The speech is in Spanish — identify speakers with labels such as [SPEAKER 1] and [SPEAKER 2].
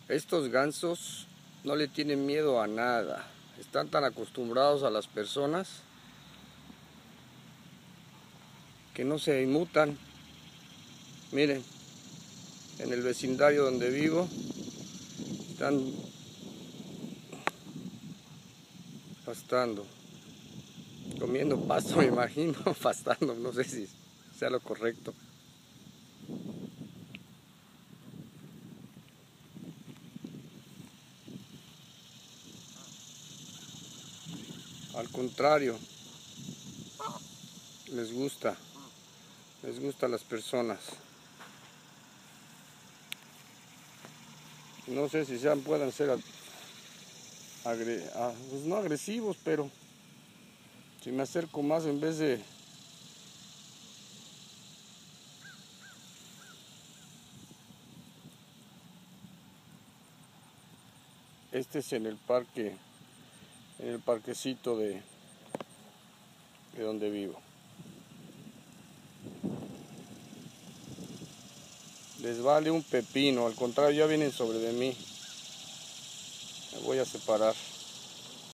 [SPEAKER 1] Estos gansos no le tienen miedo a nada. Están tan acostumbrados a las personas que no se inmutan. Miren, en el vecindario donde vivo están pastando, comiendo pasto, me imagino, pastando, no sé si sea lo correcto. Al contrario, les gusta a las personas. No sé si puedan ser pues no agresivos, pero si me acerco más, en vez de este es en el parque, en el parquecito de donde vivo. Les vale un pepino, al contrario, ya vienen sobre de mí. Me voy a separar.